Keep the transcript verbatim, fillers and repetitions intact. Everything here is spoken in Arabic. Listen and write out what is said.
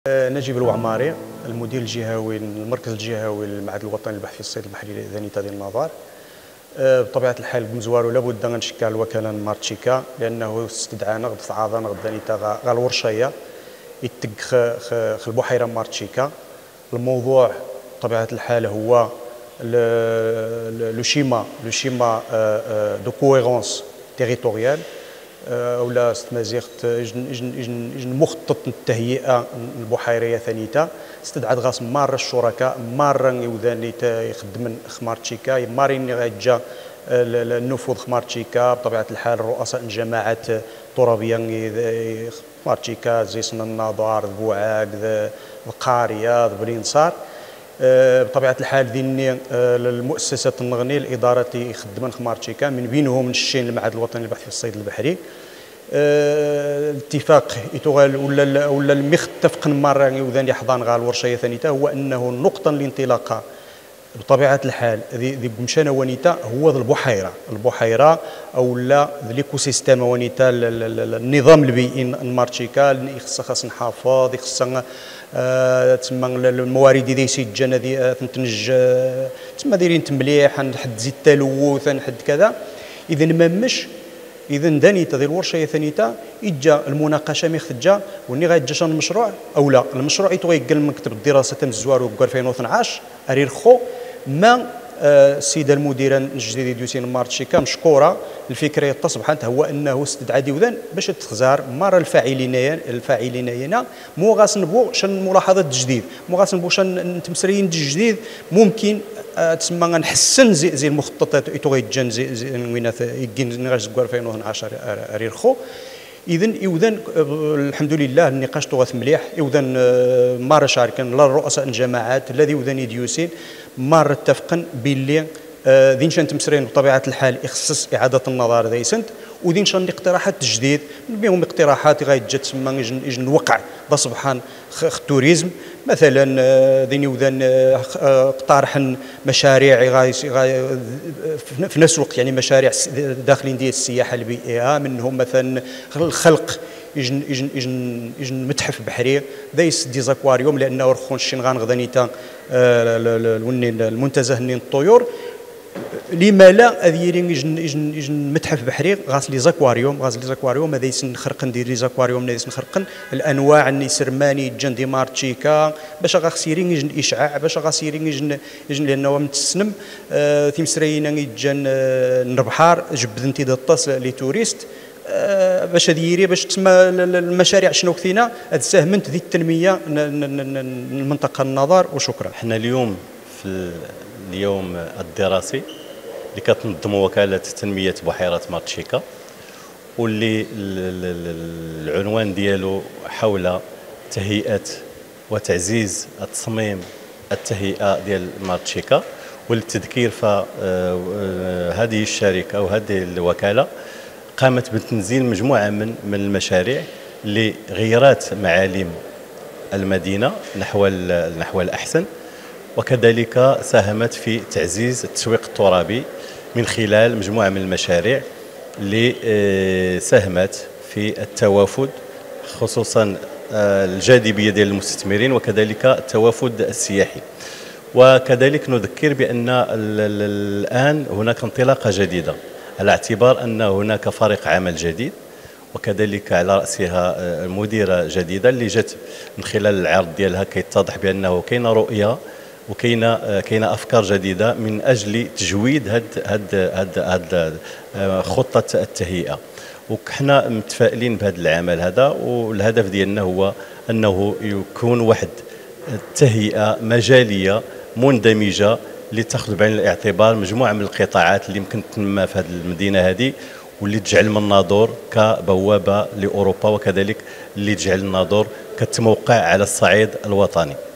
نجيب الوعماري، المدير الجهوي المركز الجهوي للمعهد الوطني للبحث في الصيد البحري ذانيتا ديال النظار. بطبيعه الحال بمزوارو لابد نشكل الوكاله مارتشيكا لانه استدعى نغد في عاده نغد ذانيتا غا الورشيه يتق خ البحيره مارتشيكا. الموضوع بطبيعه الحال هو لو شيما لو شيما دو كويرونس تيريتوريال ولا استمازيغت اجن اجن اجن اجن مخطط التهيئه البحيريه ثانيتا استدعت غاس مار الشركاء مار يوذاني يخدم خمارتشيكا مارين غاجا النفوذ خمارتشيكا بطبيعه الحال رؤساء الجماعات الترابيه خمارتشيكا زي سن النظار بوعاق القاريه بلينصار. بطبيعه الحال ذيني المؤسسات النغني الاداره يخدمن خمارتشيكا من بينهم الشين المعهد الوطني للبحث في الصيد البحري. الاتفاق يتغال ولا ولا المختفق مره يوذان حضان غا الورشيه ثانيتا هو انه النقطه الانطلاقه بطبيعه الحال ذي بمشانه ونيتا هو البحيره البحيره او لا ليكو سيستيم ونيتا النظام البيئي المارتشيكا خصها خاص نحافظ خصها آه تسمى الموارد دي سجن هذه تنتج تسمى دايرين مليح نحد زيت تلوث نحد كذا. اذا ما مش اذا دانيتا ذي الورشيه ثانيتا اجا المناقشه ميختجا وني غايتجا المشروع او لا المشروع يتوي يقل مكتب الدراسه تم الزوار ألفين واثناش اريرخو ما السيده المديره الجديده ديوسين مارتشيكا مشكوره. الفكره تصبحت هو انه استدعى ديوذان باش تخزار مره الفاعلين الفاعلين هنا مو غاس نبو شن ملاحظه الجديد مو غاس نبو شن تمسريين الجديد ممكن تسمى نحسن زي, زي المخططات يتويجن زي, زي وين يجين نغاش ألفين واثناش اريرخو. اذا اذا الحمد لله النقاش توغث مليح اذا مار شاركن لا رؤساء الجماعات الذي اذا يديوسين مار اتفقن باللي ذين شان تمسرين بطبيعه الحال يخصص اعاده النظر ذي سنت ودين شان اقتراحات تجديد من بينهم اقتراحات غايتجا تسمى يجن يجن وقع بصبحان التوريزم مثلا ذين يوذن اقترحن مشاريع غاي في نفس الوقت يعني مشاريع داخلين ديال السياحه البيئيه منهم مثلا الخلق يجن يجن يجن يجن متحف بحري دايس ديزاكواريوم لانه رخون الشنغان غدانيتا المنتزه نين الطيور لما لا اذيرين يجن يجن يجن متحف بحري غاس لي زاكواريوم غاس لي زاكواريوم هذا يسن نخرق ندير لي زاكواريوم نيس نخرقن الانواع النسرماني جن دي مارتشيكا باش غاسيرين يجن اشعاع باش غاسيرين يجن يجن لانه متسنم آه تيمسريين يجن آه البحار جبد انت الطاس لي توريست آه باش ديري باش تسمى المشاريع شنو كثينا تساهمت ذي التنميه المنطقه النظار. وشكرا. احنا اليوم في اليوم الدراسي اللي كتنظم وكاله تنميه بحيره مارتشيكا واللي العنوان ديالو حول تهيئه وتعزيز التصميم التهيئه ديال مارتشيكا. والتذكير فهذه الشركه او هذه الوكاله قامت بتنزيل مجموعه من من المشاريع اللي غيرت معالم المدينه نحو نحو الاحسن، وكذلك ساهمت في تعزيز التسويق الترابي من خلال مجموعة من المشاريع اللي ساهمت في التوافد خصوصا الجاذبية ديال المستثمرين وكذلك التوافد السياحي. وكذلك نذكر بأن الآن هناك انطلاقة جديدة على اعتبار أن هناك فريق عمل جديد وكذلك على رأسها مديرة جديدة اللي جت من خلال العرض ديالها كيتضح بأنه كاينة رؤية وكاينه كاينه افكار جديده من اجل تجويد هاد هاد هاد هاد خطه التهيئه. وحنا متفائلين بهذا العمل هذا، والهدف ديالنا هو انه يكون واحد التهيئه مجاليه مندمجه اللي تاخذ بعين الاعتبار مجموعه من القطاعات اللي يمكن تنمى في هذه المدينه هذه واللي تجعل من الناظور كبوابه لاوروبا وكذلك اللي تجعل الناظور كتموقع على الصعيد الوطني.